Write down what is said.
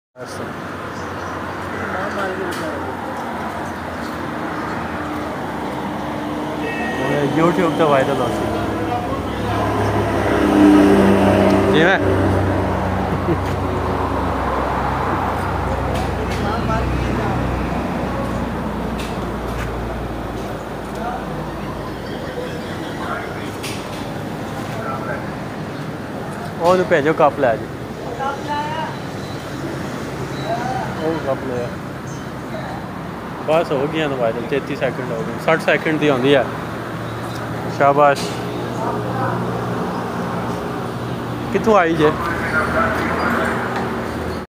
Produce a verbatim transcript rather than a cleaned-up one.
YouTube तो viral हो सी जी मैं ਉਹਨੂੰ ਭੇਜੋ ਕੱਪ ਲੈ ਜੀ ਉਹ ਕੱਪ ਲਿਆ बस हो गया ना वायरल तैंती सैकेंड हो गए साठ सैकेंड की आती है शाबाश कितों आई जे